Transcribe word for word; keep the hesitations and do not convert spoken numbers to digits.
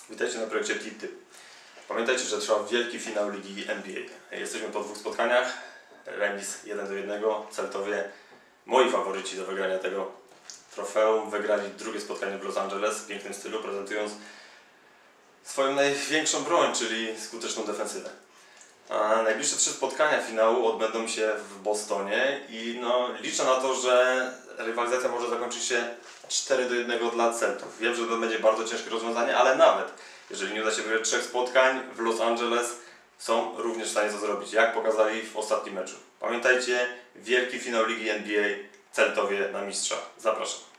Witajcie na projekcie Tip-Typ. Pamiętajcie, że trwa wielki finał Ligi N B A. Jesteśmy po dwóch spotkaniach. Remis jeden do jednego. Celtowie, moi faworyci do wygrania tego trofeum, wygrali drugie spotkanie w Los Angeles w pięknym stylu, prezentując swoją największą broń, czyli skuteczną defensywę. A najbliższe trzy spotkania finału odbędą się w Bostonie i no, liczę na to, że rywalizacja może zakończyć się cztery do jednego dla Celtów. Wiem, że to będzie bardzo ciężkie rozwiązanie, ale nawet jeżeli nie uda się wygrać trzech spotkań w Los Angeles, są również w stanie to zrobić, jak pokazali w ostatnim meczu. Pamiętajcie, wielki finał Ligi N B A, Celtowie na mistrza. Zapraszam.